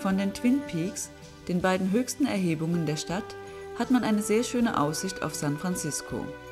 Von den Twin Peaks, den beiden höchsten Erhebungen der Stadt, hat man eine sehr schöne Aussicht auf San Francisco.